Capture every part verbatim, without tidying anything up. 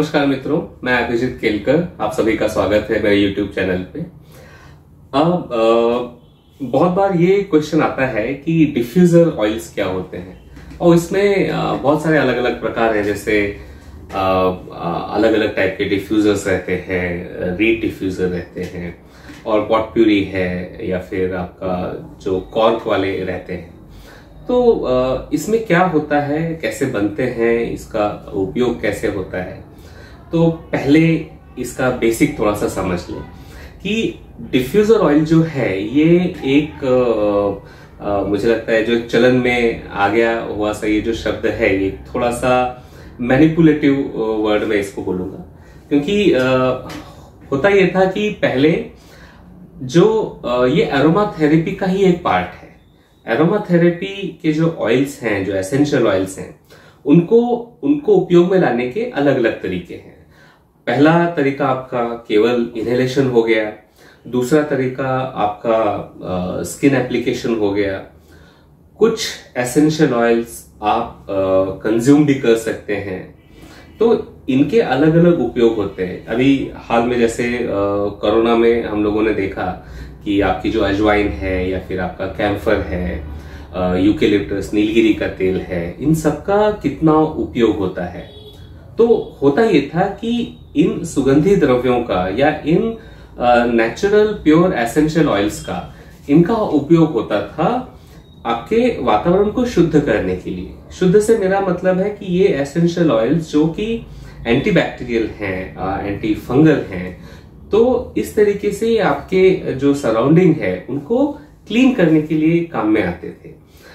नमस्कार मित्रों, मैं अभिजीत केलकर, आप सभी का स्वागत है मेरे यूट्यूब चैनल पे। अब आ, बहुत बार ये क्वेश्चन आता है कि डिफ्यूजर ऑयल्स क्या होते हैं, और इसमें आ, बहुत सारे अलग अलग प्रकार हैं। जैसे अलग अलग टाइप के डिफ्यूजर्स रहते हैं, रीड डिफ्यूजर रहते हैं, और पॉट प्यूरी है, या फिर आपका जो कॉर्क वाले रहते हैं। तो इसमें क्या होता है, कैसे बनते हैं, इसका उपयोग कैसे होता है। तो पहले इसका बेसिक थोड़ा सा समझ लें कि डिफ्यूजर ऑयल जो है ये एक आ, आ, मुझे लगता है जो एक चलन में आ गया हुआ सा ये जो शब्द है, ये थोड़ा सा मैनिपुलेटिव वर्ड में इसको बोलूंगा। क्योंकि आ, होता ये था कि पहले जो आ, ये एरोमा थेरेपी का ही एक पार्ट है। एरोमा थेरेपी के जो ऑयल्स हैं, जो एसेंशियल ऑयल्स हैं, उनको उनको उपयोग में लाने के अलग अलग तरीके हैं। पहला तरीका आपका केवल इनहेलेशन हो गया, दूसरा तरीका आपका स्किन एप्लीकेशन हो गया। कुछ एसेंशियल ऑयल्स आप कंज्यूम भी कर सकते हैं। तो इनके अलग अलग उपयोग होते हैं। अभी हाल में जैसे कोरोना में हम लोगों ने देखा कि आपकी जो अजवाइन है, या फिर आपका कैम्फर है, यूकेलिप्टस, नीलगिरी का तेल है, इन सबका कितना उपयोग होता है। तो होता ये था कि इन सुगंधी द्रव्यों का या इन नेचुरल प्योर एसेंशियल ऑयल्स का इनका उपयोग होता था आपके वातावरण को शुद्ध करने के लिए। शुद्ध से मेरा मतलब है कि ये एसेंशियल ऑयल्स जो कि एंटीबैक्टीरियल हैं, एंटी फंगल हैं, तो इस तरीके से आपके जो सराउंडिंग है उनको क्लीन करने के लिए काम में आते थे।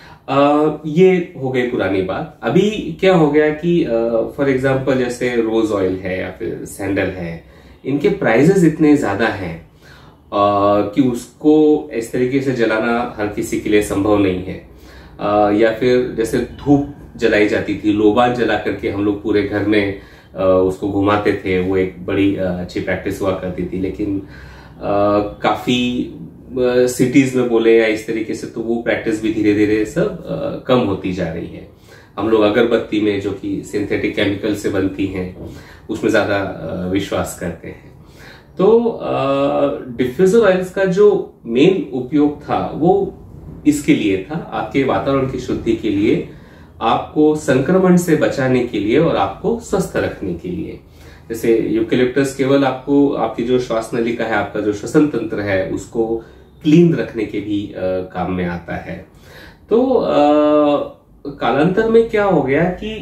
आ, ये हो गई पुरानी बात। अभी क्या हो गया कि फॉर एग्जांपल जैसे रोज ऑयल है या फिर सैंडल है, इनके प्राइसेस इतने ज्यादा हैं आ, कि उसको इस तरीके से जलाना हर किसी के लिए संभव नहीं है। आ, या फिर जैसे धूप जलाई जाती थी, लोबान जला करके हम लोग पूरे घर में आ, उसको घुमाते थे, वो एक बड़ी आ, अच्छी प्रैक्टिस हुआ करती थी। लेकिन आ, काफी सिटीज में बोले या इस तरीके से, तो वो प्रैक्टिस भी धीरे धीरे सब आ, कम होती जा रही है। हम लोग अगरबत्ती में, जो कि सिंथेटिक केमिकल से बनती हैं, उसमें ज्यादा विश्वास करते हैं। तो डिफ्यूजर ऑयल्स का जो मेन उपयोग था वो इसके लिए था, आपके वातावरण की शुद्धि के लिए, आपको संक्रमण से बचाने के लिए और आपको स्वस्थ रखने के लिए। जैसे यूकेलिप्टस केवल आपको आपकी जो श्वास नलिका है, आपका जो श्वसन तंत्र है, उसको क्लीन रखने के भी आ, काम में आता है। तो आ, कालांतर में क्या हो गया कि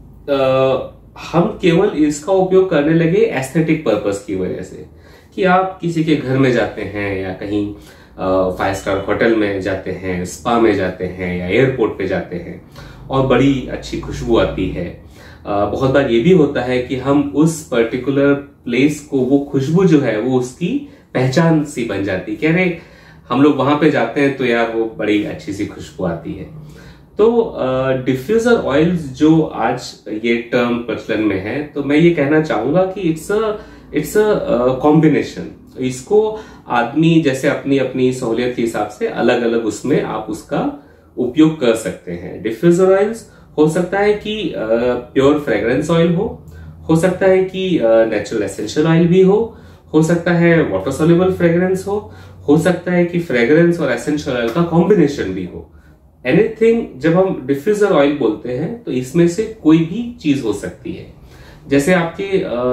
आ, हम केवल इसका उपयोग करने लगे एस्थेटिक पर्पस की वजह से, कि आप किसी के घर में जाते हैं या कहीं फाइव स्टार होटल में जाते हैं, स्पा में जाते हैं, या एयरपोर्ट पे जाते हैं, और बड़ी अच्छी खुशबू आती है। आ, बहुत बार ये भी होता है कि हम उस पर्टिकुलर प्लेस को, वो खुशबू जो है वो उसकी पहचान सी बन जाती, कह रहे हम लोग वहां पे जाते हैं तो यार वो बड़ी अच्छी सी खुशबू आती है। तो डिफ्यूजर ऑयल्स जो आज ये टर्म प्रचलन में है, तो मैं ये कहना चाहूंगा कि it's a it's a combination. इसको आदमी जैसे अपनी अपनी सहूलियत के हिसाब से अलग अलग उसमें आप उसका उपयोग कर सकते हैं। डिफ्यूजर ऑयल्स हो सकता है कि प्योर फ्रेग्रेंस ऑयल हो हो सकता है कि नेचुरल एसेंशियल ऑयल भी हो हो सकता है वाटर सोल्यूबल फ्रेग्रेंस हो हो सकता है कि फ्रेग्रेंस और एसेंशियल ऑयल का कॉम्बिनेशन भी हो। एनीथिंग, जब हम डिफ्यूजर ऑयल बोलते हैं तो इसमें से कोई भी चीज हो सकती है। जैसे आपके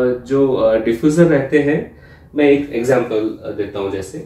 जो डिफ्यूजर रहते हैं, मैं एक एग्जांपल देता हूं। जैसे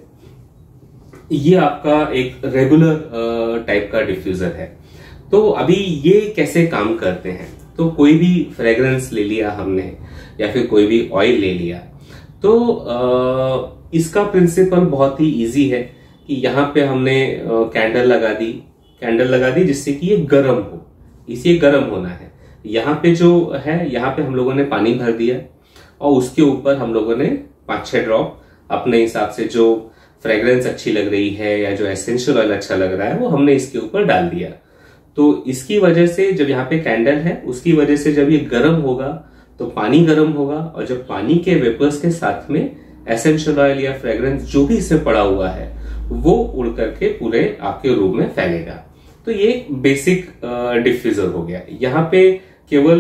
ये आपका एक रेगुलर टाइप का डिफ्यूजर है। तो अभी ये कैसे काम करते हैं, तो कोई भी फ्रेग्रेंस ले लिया हमने, या फिर कोई भी ऑयल ले लिया, तो आ, इसका प्रिंसिपल बहुत ही इजी है कि यहाँ पे हमने कैंडल लगा दी कैंडल लगा दी जिससे कि ये गर्म हो, इसे गर्म होना है। यहाँ पे जो है, यहाँ पे हम लोगों ने पानी भर दिया, और उसके ऊपर हम लोगों ने पांच छह ड्रॉप अपने हिसाब से, जो फ्रेग्रेंस अच्छी लग रही है या जो एसेंशियल ऑयल अच्छा लग रहा है, वो हमने इसके ऊपर डाल दिया। तो इसकी वजह से जब यहाँ पे कैंडल है, उसकी वजह से जब ये गर्म होगा तो पानी गर्म होगा, और जब पानी के वेपर्स के साथ में एसेंशियल ऑयल या फ्रेग्रेंस जो भी इसमें पड़ा हुआ है वो उड़ करके पूरे आपके रूम में फैलेगा। तो ये बेसिक डिफ्यूजर हो गया। यहाँ पे केवल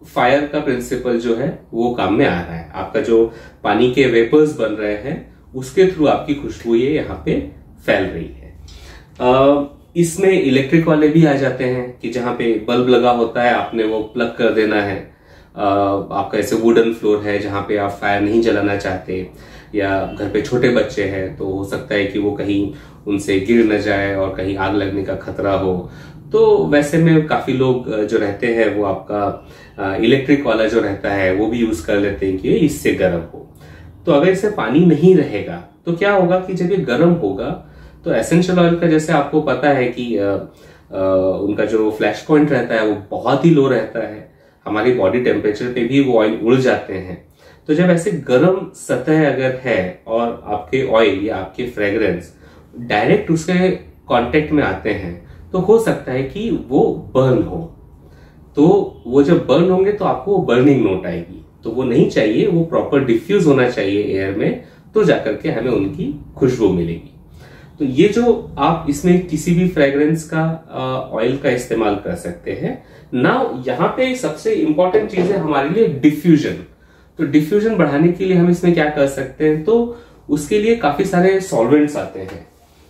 फायर का प्रिंसिपल जो है वो काम में आ रहा है। आपका जो पानी के वेपर्स बन रहे हैं उसके थ्रू आपकी खुशबू ये यहाँ पे फैल रही है। आ, इसमें इलेक्ट्रिक वाले भी आ जाते हैं कि जहां पे बल्ब लगा होता है आपने वो प्लग कर देना है। आ, आपका ऐसे वुडन फ्लोर है जहां पे आप फायर नहीं जलाना चाहते, या घर पे छोटे बच्चे हैं तो हो सकता है कि वो कहीं उनसे गिर न जाए और कहीं आग लगने का खतरा हो, तो वैसे में काफी लोग जो रहते हैं वो आपका इलेक्ट्रिक वाला जो रहता है वो भी यूज कर लेते हैं कि इससे गर्म हो। तो अगर इससे पानी नहीं रहेगा तो क्या होगा कि जब ये गर्म होगा तो एसेंशियल ऑयल का, जैसे आपको पता है कि आ, आ, उनका जो फ्लैश पॉइंट रहता है वो बहुत ही लो रहता है, हमारी बॉडी टेम्परेचर पे भी वो ऑयल उड़ जाते हैं। तो जब ऐसे गर्म सतह अगर है और आपके ऑयल या आपके फ्रेग्रेंस डायरेक्ट उसके कांटेक्ट में आते हैं तो हो सकता है कि वो बर्न हो। तो वो जब बर्न होंगे तो आपको बर्निंग नोट आएगी, तो वो नहीं चाहिए, वो प्रॉपर डिफ्यूज होना चाहिए एयर में, तो जाकर के हमें उनकी खुशबू मिलेगी। तो ये जो आप इसमें किसी भी फ्रेग्रेंस का ऑयल का इस्तेमाल कर सकते हैं ना। यहाँ पे सबसे इंपॉर्टेंट चीज है हमारे लिए डिफ्यूजन। तो डिफ्यूजन बढ़ाने के लिए हम इसमें क्या कर सकते हैं, तो उसके लिए काफी सारे सॉल्वेंट्स आते हैं।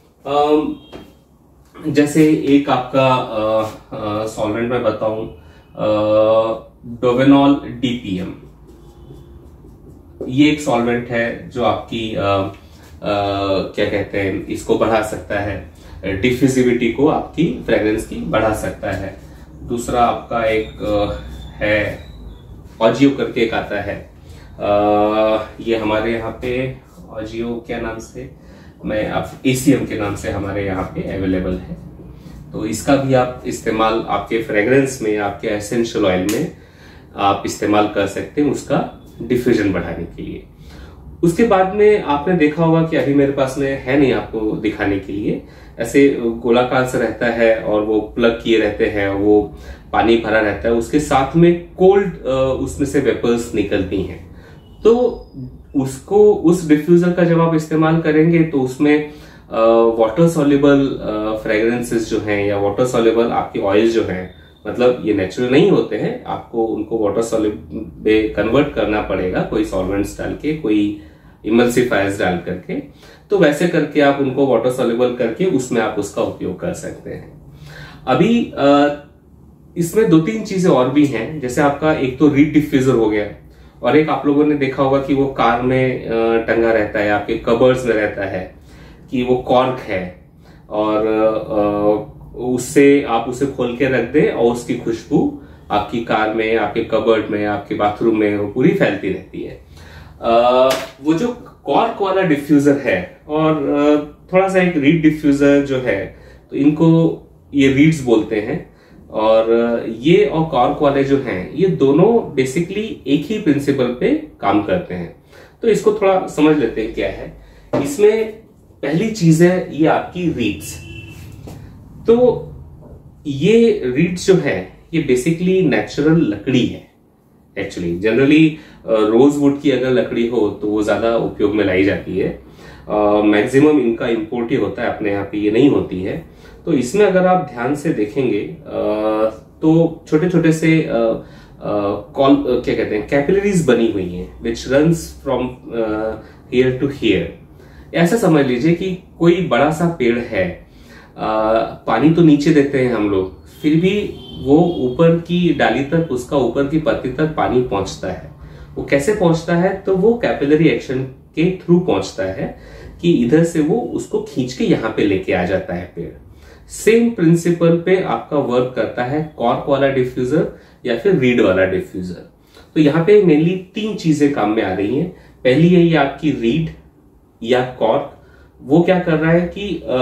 जैसे एक आपका सॉल्वेंट मैं बताऊं, डोवेनॉल डीपीएम, ये एक सॉल्वेंट है जो आपकी आ, आ, क्या कहते हैं, इसको बढ़ा सकता है, डिफ्यूजिविटी को आपकी फ्रेग्रेंस की बढ़ा सकता है। दूसरा आपका एक आ, है ऑजियो करके एक आता है, आ, ये हमारे यहाँ पे ऑजियो क्या नाम से, मैं आप एसीएम के नाम से हमारे यहाँ पे अवेलेबल है। तो इसका भी आप इस्तेमाल आपके फ्रेग्रेंस में, आपके एसेंशियल ऑयल में आप इस्तेमाल कर सकते हैं उसका डिफ्यूजन बढ़ाने के लिए। उसके बाद में आपने देखा होगा कि अभी मेरे पास में है नहीं आपको दिखाने के लिए, ऐसे गोलाकार से रहता है और वो प्लग किए रहते हैं, वो पानी भरा रहता है, उसके साथ में कोल्ड उसमें से वेपर्स निकलती हैं। तो उसको, उस डिफ्यूजर का जब आप इस्तेमाल करेंगे तो उसमें वाटर सॉल्युबल फ्रेग्रेंसेस जो हैं या वाटर सॉल्युबल आपके ऑयल जो हैं, मतलब ये नेचुरल नहीं होते हैं, आपको उनको वाटर सॉल्युबल में कन्वर्ट करना पड़ेगा, कोई सॉल्वेंट्स डाल के, कोई इमल्सिफायर्स डाल करके। तो वैसे करके आप उनको वाटर सॉल्युबल करके उसमें आप उसका उपयोग कर सकते हैं। अभी आ, इसमें दो तीन चीजें और भी हैं, जैसे आपका एक तो रीड डिफ्यूजर हो गया, और एक आप लोगों ने देखा होगा कि वो कार में टंगा रहता है, आपके कबर्ड्स में रहता है, कि वो कॉर्क है और उससे आप उसे खोल के रख दें और उसकी खुशबू आपकी कार में, आपके कबर्ड में, आपके बाथरूम में वो पूरी फैलती रहती है। वो जो कॉर्क वाला डिफ्यूजर है और थोड़ा सा एक रीड डिफ्यूजर जो है, तो इनको ये रीड्स बोलते हैं, और ये और कॉर्क वाले जो हैं ये दोनों बेसिकली एक ही प्रिंसिपल पे काम करते हैं। तो इसको थोड़ा समझ लेते हैं क्या है इसमें। पहली चीज है ये आपकी रीड्स। तो ये रीड्स जो है ये बेसिकली नेचुरल लकड़ी है। एक्चुअली जनरली रोज वुड की अगर लकड़ी हो तो वो ज्यादा उपयोग में लाई जाती है, मैक्सिमम uh, इनका इंपोर्ट ही होता है, अपने यहाँ पे ये नहीं होती है। तो इसमें अगर आप ध्यान से देखेंगे uh, तो छोटे छोटे से कॉल uh, uh, क्या कहते हैं, कैपिलरीज बनी हुई हैं which runs from here to here. ऐसा समझ लीजिए कि कोई बड़ा सा पेड़ है, uh, पानी तो नीचे देते हैं हम लोग, फिर भी वो ऊपर की डाली तक, उसका ऊपर की पत्ती तक पानी पहुंचता है। वो कैसे पहुंचता है, तो वो कैपिलरी एक्शन के थ्रू पहुंचता है कि इधर से वो उसको खींच के यहाँ पे लेके आ जाता है पेड़। सेम प्रिंसिपल पे आपका वर्क करता है कॉर्क वाला डिफ्यूजर या फिर रीड वाला डिफ्यूजर। तो यहाँ पे मेनली तीन चीजें काम में आ रही हैं। पहली है ये आपकी रीड या कॉर्क, वो क्या कर रहा है कि आ,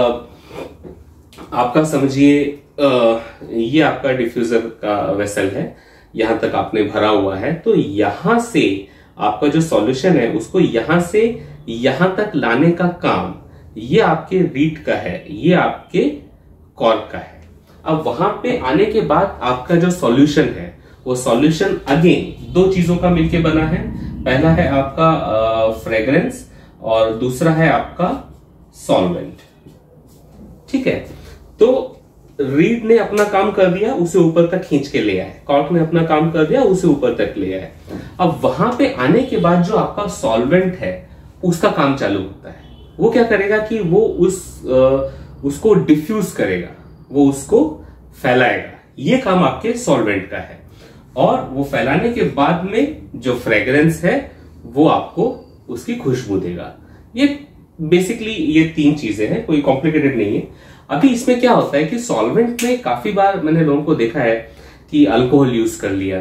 आपका समझिए ये आपका डिफ्यूजर का वेसल है, यहां तक आपने भरा हुआ है, तो यहां से आपका जो सॉल्यूशन है उसको यहां से यहां तक लाने का काम ये आपके रीड का है, ये आपके कॉर्क का है। अब वहां पे आने के बाद आपका जो सॉल्यूशन है वो सॉल्यूशन अगेन दो चीजों का मिलके बना है। पहला है आपका फ्रेग्रेंस और दूसरा है आपका सॉल्वेंट। ठीक है, तो रीड ने अपना काम कर दिया, उसे ऊपर तक खींच के ले आए, कॉर्क ने अपना काम कर दिया, उसे ऊपर तक ले आए। अब वहां पे आने के बाद जो आपका सॉल्वेंट है उसका काम चालू होता है। वो क्या करेगा कि वो उस आ, उसको डिफ्यूज करेगा, वो उसको फैलाएगा। ये काम आपके सॉल्वेंट का है। और वो फैलाने के बाद में जो फ्रेग्रेंस है वो आपको उसकी खुशबू देगा। ये बेसिकली ये तीन चीजें हैं, कोई कॉम्प्लिकेटेड नहीं है। अभी इसमें क्या होता है कि सॉल्वेंट में काफी बार मैंने लोगों को देखा है कि अल्कोहल यूज कर लिया,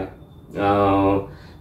आ,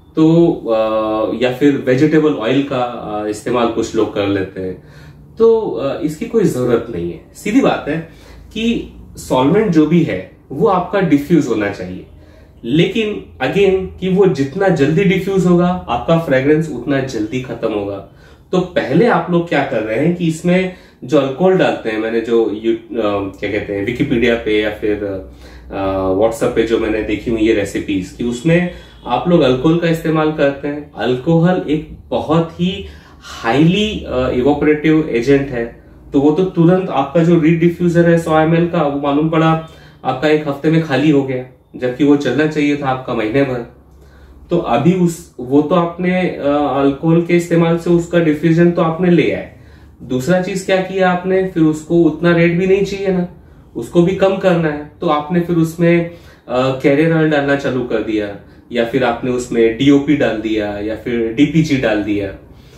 तो आ, या फिर वेजिटेबल ऑयल का इस्तेमाल कुछ लोग कर लेते हैं। तो आ, इसकी कोई जरूरत नहीं है। सीधी बात है कि सॉल्वेंट जो भी है वो आपका डिफ्यूज होना चाहिए, लेकिन अगेन कि वो जितना जल्दी डिफ्यूज होगा आपका फ्रेग्रेंस उतना जल्दी खत्म होगा। तो पहले आप लोग क्या कर रहे हैं कि इसमें जो अल्कोहल डालते हैं, मैंने जो यू क्या कहते हैं विकिपीडिया पे या फिर व्हाट्सएप पे जो मैंने देखी हुई ये रेसिपीज कि उसमें आप लोग अल्कोहल का इस्तेमाल करते हैं। अल्कोहल एक बहुत ही हाईली इवोपरेटिव एजेंट है, तो वो तो तुरंत आपका जो रीड डिफ्यूजर है सौ एम एल का, वो मालूम पड़ा आपका एक हफ्ते में खाली हो गया, जबकि वो चलना चाहिए था आपका महीने भर। तो अभी उस वो तो आपने अल्कोहल के इस्तेमाल से उसका डिफ्यूजन तो आपने ले आए। दूसरा चीज क्या किया आपने, फिर उसको उतना रेट भी नहीं चाहिए ना, उसको भी कम करना है, तो आपने फिर उसमें कैरियर ऑयल डालना चालू कर दिया, या फिर आपने उसमें डीओपी डाल दिया, या फिर डीपीजी डाल दिया।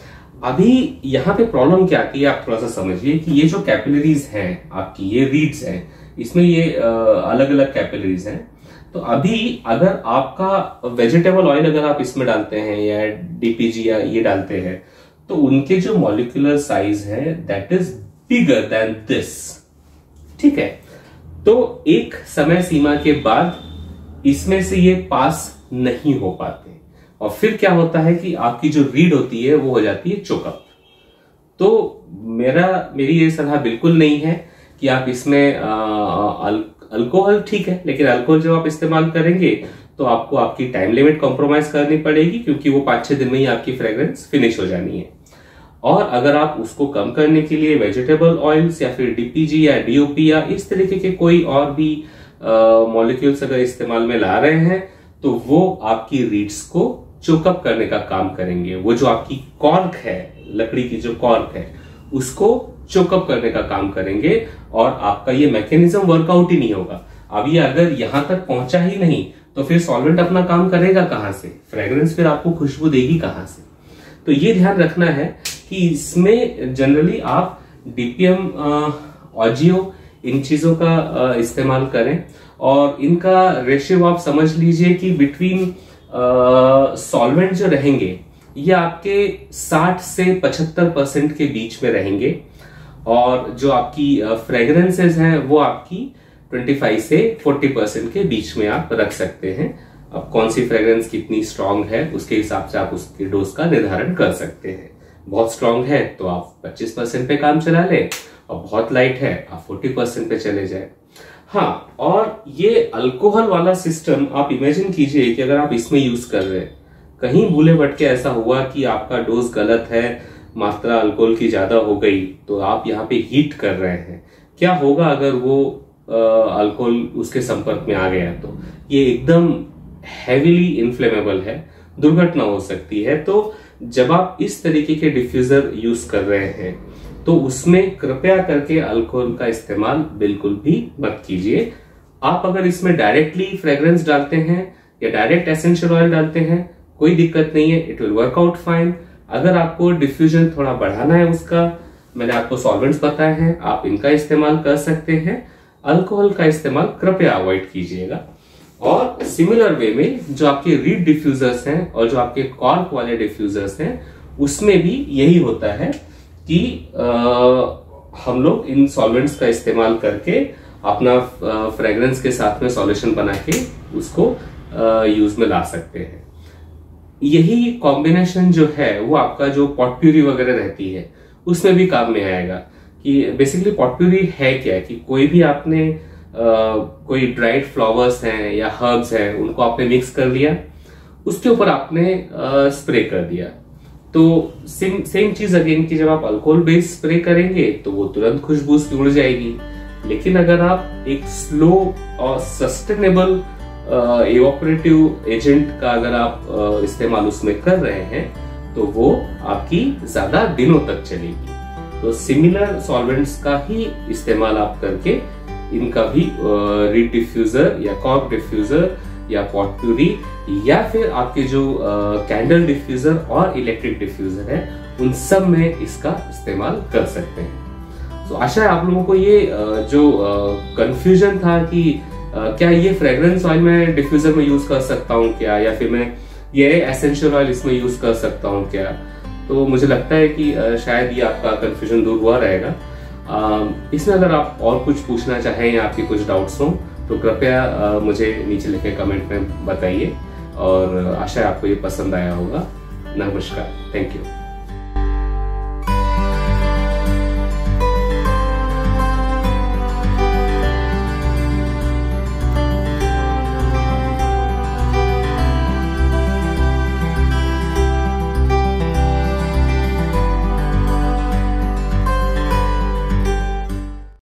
अभी यहाँ पे प्रॉब्लम क्या आती है आप थोड़ा सा समझिए कि ये जो कैपिलरीज हैं आपकी, ये रीड्स हैं, इसमें ये अलग अलग कैपिलरीज हैं। तो अभी अगर आपका वेजिटेबल ऑयल अगर आप इसमें डालते हैं या डीपीजी या ये डालते हैं, तो उनके जो मॉलिक्यूलर साइज है that is bigger than this, ठीक है। तो एक समय सीमा के बाद इसमें से ये पास नहीं हो पाते, और फिर क्या होता है कि आपकी जो रीड होती है वो हो जाती है चोकअप। तो मेरा मेरी ये सलाह बिल्कुल नहीं है कि आप इसमें अल्कोहल, ठीक है, लेकिन अल्कोहल जब आप इस्तेमाल करेंगे तो आपको आपकी टाइम लिमिट कॉम्प्रोमाइज करनी पड़ेगी, क्योंकि वो पांच छह दिन में ही आपकी फ्रेग्रेंस फिनिश हो जानी है। और अगर आप उसको कम करने के लिए वेजिटेबल ऑयल्स या फिर डीपीजी या डीओपी या इस तरीके के कोई और भी मॉलिक्यूल्स अगर इस्तेमाल में ला रहे हैं, तो वो आपकी रीड्स को चोकअप करने का काम करेंगे। वो जो आपकी कॉर्क है, लकड़ी की जो कॉर्क है, उसको चोकअप करने का काम करेंगे, और आपका ये मैकेनिज्म वर्कआउट ही नहीं होगा। अब ये अगर यहां तक पहुंचा ही नहीं तो फिर सॉल्वेंट अपना काम करेगा कहां से, फ्रेग्रेंस फिर आपको खुशबू देगी कहां से। तो ये ध्यान रखना है कि इसमें जनरली आप डीपीएम, ऑजियो, इन चीजों का इस्तेमाल करें, और इनका रेशियो आप समझ लीजिए कि बिटवीन सॉल्वेंट जो रहेंगे ये आपके साठ से पचहत्तर परसेंट के बीच में रहेंगे, और जो आपकी फ्रेग्रेंसेस हैं वो आपकी पच्चीस से चालीस परसेंट के बीच में आप रख सकते हैं। अब कौन सी फ्रेग्रेंस कितनी स्ट्रांग है उसके हिसाब से आप उसके डोज का निर्धारण कर सकते हैं। बहुत स्ट्रांग है तो आप पच्चीस परसेंट पे काम चला ले, और बहुत लाइट है आप चालीस परसेंट पे चले जाए। हाँ, और ये अल्कोहल वाला सिस्टम आप इमेजिन कीजिए कि अगर आप इसमें यूज कर रहे हैं, कहीं भूले भटके ऐसा हुआ कि आपका डोज गलत है, मात्रा अल्कोहल की ज्यादा हो गई, तो आप यहाँ पे हीट कर रहे हैं, क्या होगा अगर वो अल्कोहल उसके संपर्क में आ गया? तो ये एकदम हैवीली इन्फ्लेमेबल है, दुर्घटना हो सकती है। तो जब आप इस तरीके के डिफ्यूजर यूज कर रहे हैं तो उसमें कृपया करके अल्कोहल का इस्तेमाल बिल्कुल भी मत कीजिए। आप अगर इसमें डायरेक्टली फ्रेग्रेंस डालते हैं या डायरेक्ट एसेंशियल ऑयल डालते हैं, कोई दिक्कत नहीं है, it will work out fine. अगर आपको डिफ्यूजन थोड़ा बढ़ाना है उसका, मैंने आपको सॉल्वेंट्स बताए हैं, आप इनका इस्तेमाल कर सकते हैं। अल्कोहल का इस्तेमाल कृपया अवॉइड कीजिएगा। और सिमिलर वे में जो आपके रीड डिफ्यूजर्स हैं और जो आपके कॉर्क वाले डिफ्यूजर्स हैं, उसमें भी यही होता है कि आ, हम लोग इन सॉल्वेंट्स का इस्तेमाल करके अपना फ्रेग्रेंस के साथ में सॉल्यूशन बना के उसको यूज में ला सकते हैं। यही कॉम्बिनेशन जो है वो आपका जो पॉटप्यूरी वगैरह रहती है उसमें भी काम में आएगा। कि बेसिकली पॉटप्यूरी है क्या, कि कोई भी आपने Uh, कोई ड्राइड फ्लावर्स हैं या हर्ब्स हैं, उनको आपने मिक्स कर लिया, उसके ऊपर आपने स्प्रे uh, कर दिया। तो सेम सेम चीज अगेन कि जब आप अल्कोहल बेस्ड स्प्रे करेंगे तो वो तुरंत खुशबू उसकी उड़ जाएगी, लेकिन अगर आप एक स्लो और सस्टेनेबल इवोपरेटिव एजेंट का अगर आप uh, इस्तेमाल उसमें कर रहे हैं तो वो आपकी ज्यादा दिनों तक चलेगी। तो सिमिलर सॉल्वेंट्स का ही इस्तेमाल आप करके इनका भी रीड डिफ्यूजर या कॉर्क डिफ्यूजर या पॉटपुरी या फिर आपके जो कैंडल डिफ्यूजर और इलेक्ट्रिक डिफ्यूजर है उन सब में इसका इस्तेमाल कर सकते हैं। तो आशा है आप लोगों को ये uh, जो कंफ्यूजन uh, था कि uh, क्या ये फ्रेग्रेंस ऑयल मैं डिफ्यूजर में यूज कर सकता हूँ क्या, या फिर मैं ये एसेंशियल ऑयल इसमें यूज कर सकता हूँ क्या, तो मुझे लगता है कि uh, शायद ये आपका कंफ्यूजन दूर हुआ रहेगा। uh, इसमें अगर आप और कुछ पूछना चाहें या आपके कुछ डाउट्स हों तो कृपया uh, मुझे नीचे लिखे कमेंट में बताइए, और आशा है आपको ये पसंद आया होगा। नमस्कार, थैंक यू।